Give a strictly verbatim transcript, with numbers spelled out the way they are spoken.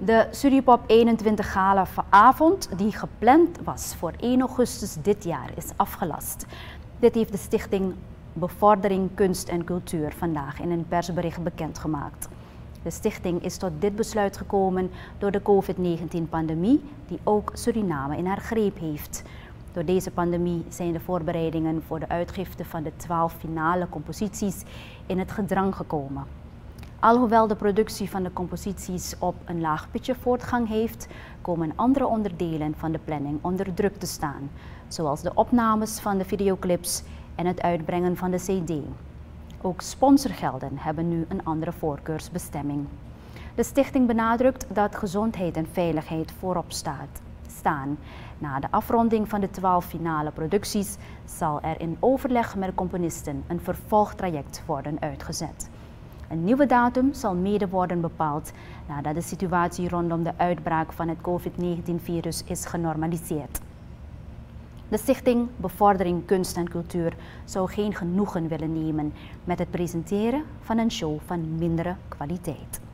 De Suripop eenentwintig Gala-avond, die gepland was voor één augustus dit jaar, is afgelast. Dit heeft de Stichting Bevordering Kunst en Cultuur vandaag in een persbericht bekendgemaakt. De stichting is tot dit besluit gekomen door de COVID negentien pandemie, die ook Suriname in haar greep heeft. Door deze pandemie zijn de voorbereidingen voor de uitgifte van de twaalf finale composities in het gedrang gekomen. Alhoewel de productie van de composities op een laag pitje voortgang heeft, komen andere onderdelen van de planning onder druk te staan, zoals de opnames van de videoclips en het uitbrengen van de C D. Ook sponsorgelden hebben nu een andere voorkeursbestemming. De stichting benadrukt dat gezondheid en veiligheid voorop staat, staan. Na de afronding van de twaalf finale producties zal er in overleg met de componisten een vervolgtraject worden uitgezet. Een nieuwe datum zal mede worden bepaald nadat de situatie rondom de uitbraak van het COVID negentien virus is genormaliseerd. De Stichting Bevordering Kunst en Cultuur zou geen genoegen willen nemen met het presenteren van een show van mindere kwaliteit.